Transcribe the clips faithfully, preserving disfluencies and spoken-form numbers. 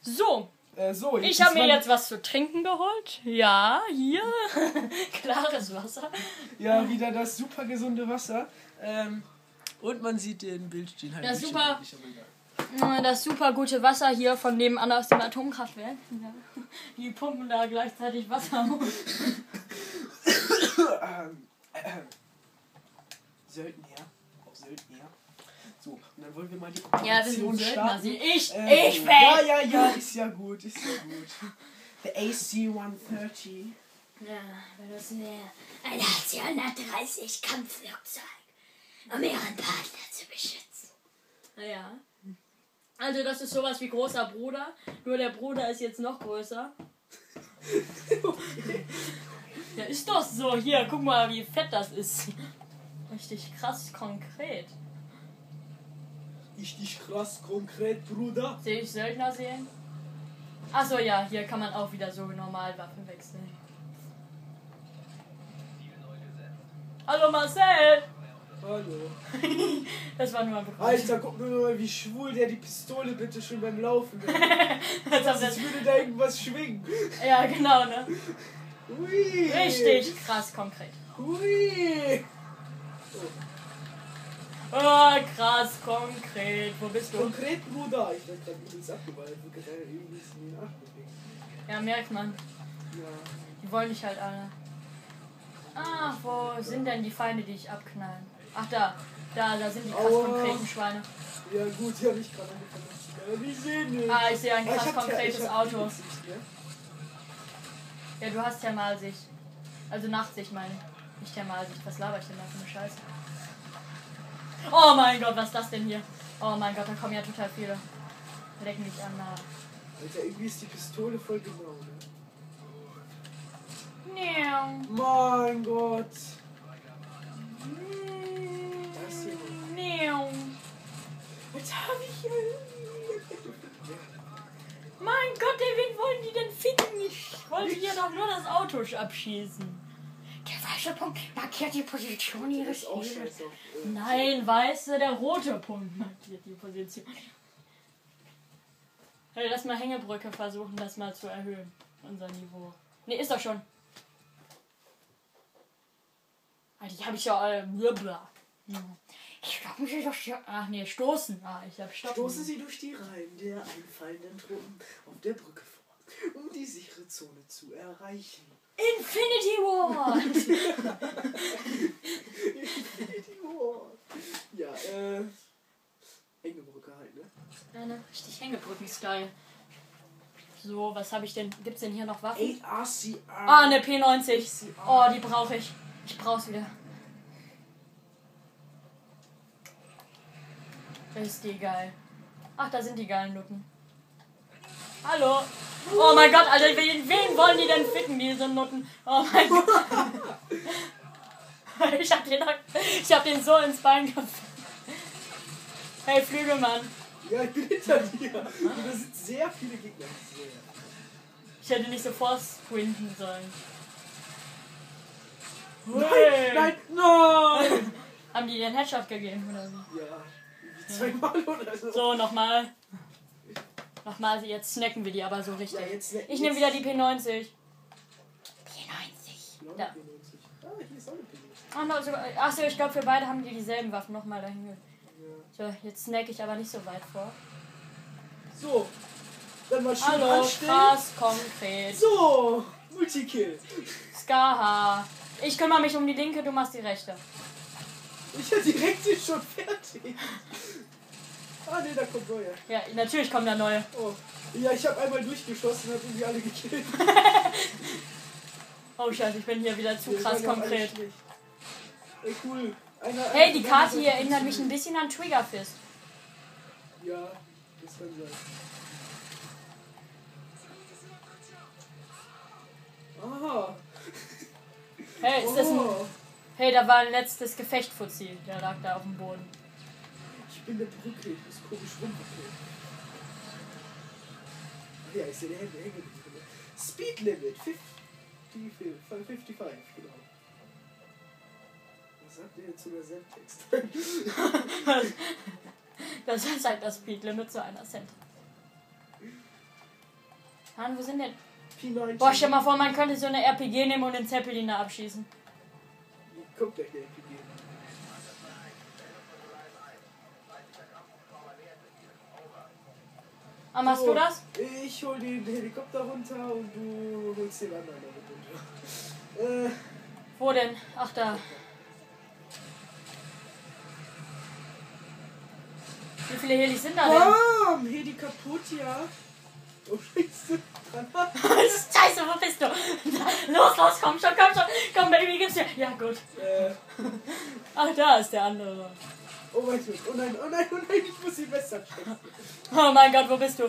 So. Äh, so ich habe mir jetzt was zu trinken geholt. Ja, hier. Klares Wasser. Ja, wieder das super gesunde Wasser. Ähm, und man sieht den Bild stehen halt. Das super, das super gute Wasser hier von nebenan aus dem Atomkraftwerk. Die pumpen da gleichzeitig Wasser. ähm, äh, Söldner. Auf Söldner. So, und dann wollen wir mal die Ja, das Operation sind Söldner. starten. Ich, Äh, ich so. will. Ja, ja, ja, ist ja gut, ist ja gut. Der A C hundertdreißig. Ja, benutzen wir ein A C hundertdreißig Kampfwerkzeug, um ihren Partner zu beschützen. Naja. Also das ist sowas wie großer Bruder, nur der Bruder ist jetzt noch größer. Ja, ist doch so. Hier, guck mal, wie fett das ist. Richtig krass konkret. Richtig krass konkret, Bruder. Sehe ich Söldner sehen? Achso, ja, hier kann man auch wieder so normal Waffen wechseln. Hallo Marcel! Hallo. Das war nur ein Begrüßung. Alter, guck mir mal, wie schwul der die Pistole bitte schon beim Laufen hat. Als ob Als würde da irgendwas schwingen. Ja, genau, ne? Hui. Richtig krass konkret. Hui. Oh, krass konkret. Wo bist du? Konkret, Bruder. Ich werd grad übelst abgewaltet. Ich werd gerade übelst in den Arsch bewegt. Ja, merkt man. Ja. Die wollen dich halt alle. Ah, wo sind denn die Feinde, die ich abknallen? Ach, da. Da, da sind die krass Aua. konkreten Schweine. Ja gut, die hab ich gerade angefangen. Ja, die sehen nicht. Ah, ich sehe ein Ah, ich krass hab- konkretes ich hab Auto. Sicht, ne? Ja, du hast Thermalsicht. Also Nachtsicht, meine ich. Nicht Thermalsicht. Was laber ich denn da für eine Scheiße? Oh mein Gott, was ist das denn hier? Oh mein Gott, da kommen ja total viele. Leck mich an. Na. Alter, irgendwie ist die Pistole voll genau, ne? Neau. Mein Gott. Das hier. Neau. Jetzt hab ich ja. Mein Gott, ey, wen wollen die denn ficken? Ich wollte hier doch nur das Auto abschießen. Der weiße Punkt markiert die Position Das ihres ist auch Ziels. scheiße. auf, äh, Nein, weiße, der rote Punkt markiert die Position. Hey, lass mal Hängebrücke versuchen, das mal zu erhöhen. Unser Niveau. Ne, ist doch schon. Ah, die habe ich ja alle. Blablabla. Stoppen Sie doch hier. Ach nee, stoßen. Ah, ich hab stoppen. Stoßen Sie durch die Reihen der einfallenden Truppen auf der Brücke vor, um die sichere Zone zu erreichen. Infinity War! Infinity War. Ja, äh. Hängebrücke halt, ne? Eine richtig Hängebrücken-Style. So, was habe ich denn? Gibt's denn hier noch Waffen? A R C R. Ah, eine P neunzig. Oh, die brauche ich. Ich brauch's wieder. Ist die geil. Ach, da sind die geilen Nutten. Hallo. Oh mein Gott, Alter, wen, wen wollen die denn ficken, diese Nutten? Oh mein Gott. Ich hab den, ich hab den so ins Bein gefunden. Hey, Flügelmann. Ja, ich bin hinter dir. Und da sind sehr viele Gegner. Sehr. Ich hätte nicht so vorsprinten sollen. Nein, Hey. nein, nein! Haben die dir einen Headshot gegeben oder wie? Ja, zweimal oder so. So, nochmal. Nochmal, jetzt snacken wir die aber so richtig. Ja, jetzt snacken- Ich nehme wieder die P neunzig. P neunzig. Ja, Da. P neunzig. Ah, hier ist auch eine P neunzig. Ach, no, sogar- Achso, ich glaube, für beide haben die dieselben Waffen. Nochmal dahin. ge- Ja. So, jetzt snack ich aber nicht so weit vor. So, dann mal schön Hallo, anstellen. krass, konkret. So, Multikill. Skaha. Ich kümmere mich um die linke, du machst die rechte. Ich hab direkt hier schon fertig. Ah ne, da kommt neuer. Ja, natürlich kommen da neue. Oh. Ja, ich habe einmal durchgeschossen und hab irgendwie alle gekillt. Oh scheiße, ich bin hier wieder zu Die krass waren ja alle konkret. schlecht. Ey, cool. Einer, Hey, einer- die Karte hier erinnert mich ein bisschen an Triggerfist. Ja, das kann sein. Aha. Hey, ist das ein... Oh. Hey, da war ein letztes Gefecht, Fuzzi. Der lag da auf dem Boden. Ich bin eine Brücke, ich muss komisch rumwackeln. Ach ja, ich sehe der Hände, Hände. Speed Limit, fünfzig, fünfundfünfzig, genau. Was sagt der jetzt zu der Sendtext? Das ist halt das Speedlimit zu einer Cent. Mann, wo sind denn? P neunzehn. Boah, stell mal vor, man könnte so eine R P G nehmen und den Zeppelin da abschießen. Guck gleich der R P G. Ah, machst So, du das? Ich hol den Helikopter runter und du holst den anderen runter. Äh, Wo denn? Ach, da. Wie viele Helis sind da denn? Bam! Heli kaputt, ja. Oh, scheiße. Scheiße, wo bist du? Los, los, komm schon, komm schon. Komm, Baby, gib's mir. Ja, gut. Äh, Ach, da ist der andere. oh mein Gott. Oh nein, oh nein, oh nein, ich muss die Messer stecken. Oh mein Gott, wo bist du?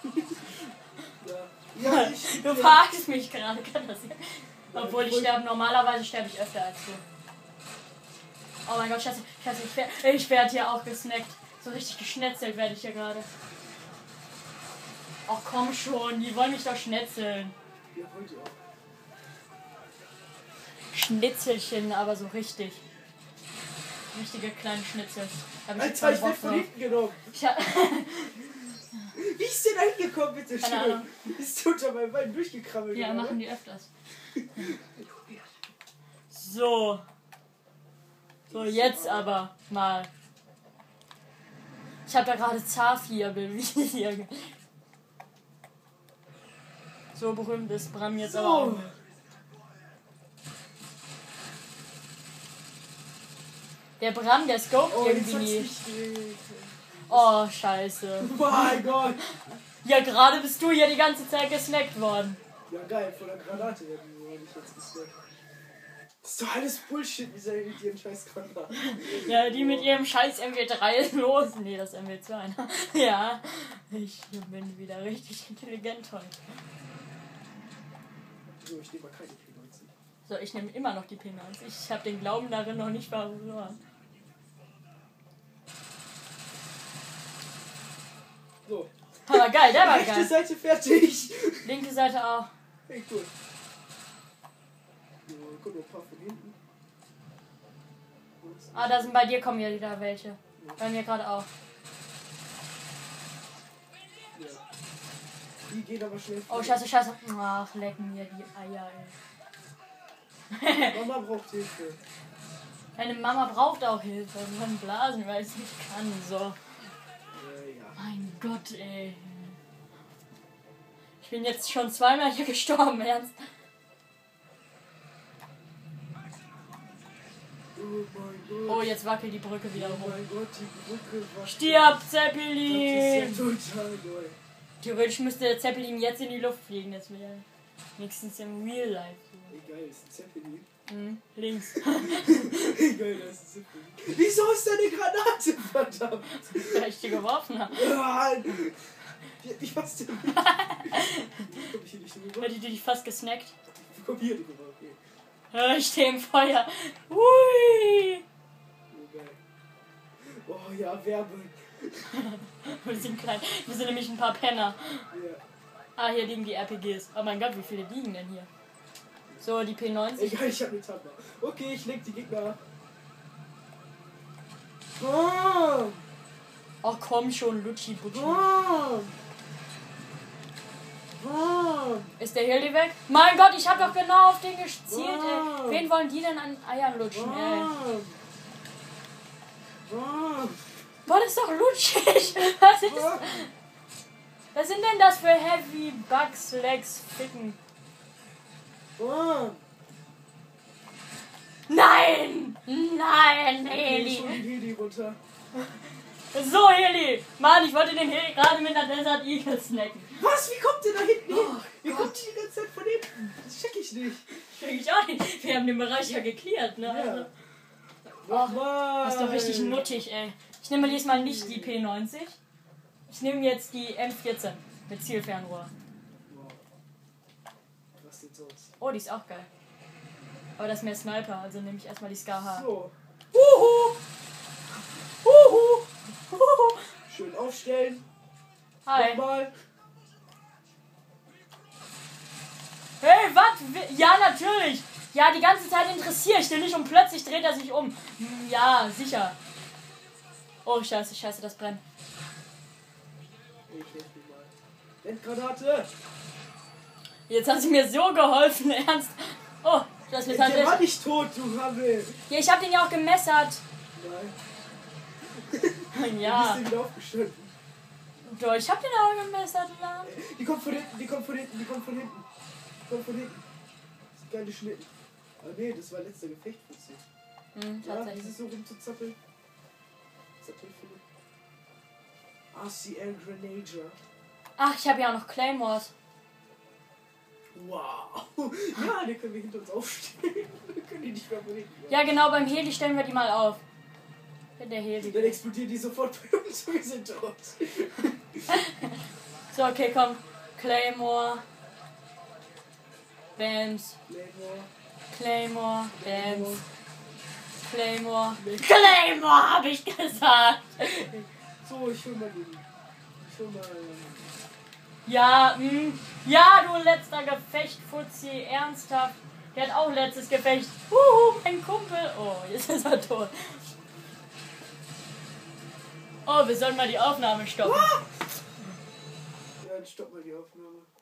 Ja, ja ich... Du verarschst mich gerade, kann das sein? Obwohl ich sterbe, normalerweise sterbe ich öfter als du. Oh mein Gott, Scheiße, Scheiße, ich werde ich werd hier auch gesnackt. So richtig geschnetzelt werde ich hier gerade. Ach komm schon, die wollen mich doch schnetzeln. Ja, wollt ihr auch. Schnitzelchen, aber so richtig. Richtige kleine Schnitzel. Hab ich Als jetzt habe ich keinen den Bock drauf. Verliebten genommen. Ich hab, Wie ist denn da hingekommen, bitte Keine schön? Ahnung. Ist unter meinem Bein durchgekrabbelt. ja, oder? machen die öfters. So. So, jetzt aber mal. Ich habe da gerade Zafir Video. So berühmt ist Bram jetzt So. aber auch nicht. Der Bram, der scoped Oh, jetzt irgendwie hat's nie. nicht geregnet. Oh, scheiße. Oh mein Gott. Ja, gerade bist du ja die ganze Zeit gesnackt worden. Ja, geil, von der Granate werden wir nicht jetzt gesnackt. Das ist doch alles Bullshit, dieser mit ihren scheiß Granaten. Ja, die mit ihrem scheiß M W drei los. Nee, das M W zwei. Ja, ich bin wieder richtig intelligent heute. So, ich nehme mal keine P neunzehn. So, ich nehme immer noch die P neunzig. Ich habe den Glauben darin noch nicht verloren. So. Aber geil, der war Rechte geil. Seite fertig. Linke Seite auch. Hey, cool. So, guck mal, ein paar von hinten. Ah, da sind bei dir kommen ja wieder welche. Bei mir gerade auch. Ja. Die gehen aber schnell. Oh, scheiße, scheiße. Ach, lecken mir die Eier, ey. Mama braucht Hilfe. Meine Mama braucht auch Hilfe. Von Blasen, weil ich es nicht kann. So. Äh, ja. Mein Gott, ey. Ich bin jetzt schon zweimal hier gestorben, ernst. Oh mein Gott. Oh, jetzt wackelt die Brücke wieder Oh hoch. mein Gott, die Brücke war. Stirb, Das ist Zeppelin! ja total neu. Theoretisch müsste der Zeppelin jetzt in die Luft fliegen. Das wäre wenigstens im Real Life. Egal, ist ein Zeppelin. Mhm, links. Egal, das ist ein Zeppelin. Wieso ist da eine Granate, verdammt? Weil ich die geworfen habe. Ja, die hat mich fast. Komm ich hier nicht rüber? Hätte die dich fast gesnackt. Komm hier rüber, okay. Ja, ich stehe im Feuer. Hui! Oh, geil. Oh ja, Werbung. Wir sind klein. Wir sind nämlich ein paar Penner. Ja. Ah, hier liegen die R P Gs. Oh mein Gott, wie viele liegen denn hier? So, die P neunzig. Egal, ich hab eine Tabla. Okay, ich leg die Gegner ab. Bam! Ach komm schon, Lutschi Butschi. Bam! Bam! Ist der Heli weg? Mein Gott, ich hab doch genau auf den gezielt, ey. Wow. Wen wollen die denn an Eiern lutschen, ey? Bam! Bam! Boah, das ist doch lutschig. Was ist Bam! Was sind denn das für Heavy Bugs, Legs, Ficken? Bam! Nein! Nein, Ich Heli! hol den Heli runter. So, Heli! Mann, ich wollte den Heli gerade mit einer Desert Eagle snacken. Was? Wie kommt der da hinten hin? Oh Wie Gott. kommt die die ganze Zeit von hinten? Das check ich nicht. Check ich auch nicht. Wir haben den Bereich ja geklärt, ne? Also, Nochmal. das ist doch richtig nuttig, ey. Ich nehme diesmal nicht die P neunzig. Ich nehme jetzt die M vierzehn mit Zielfernrohr. Wow. Was denn sonst? Oh, die ist auch geil. Aber das ist mehr Sniper, also nehme ich erstmal die S K H. So, Huhu! Huhu! Huhu! schön aufstellen. Hi. Nochmal. Hey, was? Ja, natürlich. Ja, die ganze Zeit interessiere ich den nicht und plötzlich dreht er sich um. Hm, ja, sicher. Oh, scheiße, scheiße, das brennt. Ich helfe dir mal. Endgranate. Jetzt hat sie mir so geholfen, ernst. Oh, du hast mir Der war tatsächlich... nicht tot, du Hammel. Ja, ich hab den ja auch gemessert. Nein. Ja. Du bist wieder aufgestanden. Doch, ich hab den auch gemessert, Mann. Die kommt von hinten, die kommt von hinten, die kommt von hinten. Die kommt von hinten. Das ist geile Schnitten. Ah nee, das war letzter Gefecht für sie. Hm, Ja, tatsächlich. das ist so rumzuzappeln. Zappeln Philipp. R C L Grenadier. Ach, ich habe ja auch noch Claymores. Wow. Ja, die können wir hinter uns aufstellen. Wir können die nicht mehr bewegen. Ja, genau, beim Heli stellen wir die mal auf. Der Heli. Dann explodieren die sofort bei uns und wir sind tot. So, okay, komm. Claymore. Bams. Claymore. Claymore. Bams. Claymore. Claymore, hab ich gesagt. So, ich hol mal den. Ich hol mal. Ja, mh. Ja, du letzter Gefecht, Fuzzi. Ernsthaft. Der hat auch letztes Gefecht. Huhu, mein Kumpel. Oh, jetzt ist er tot. Oh, wir sollen mal die Aufnahme stoppen. Ja, dann stopp mal die Aufnahme.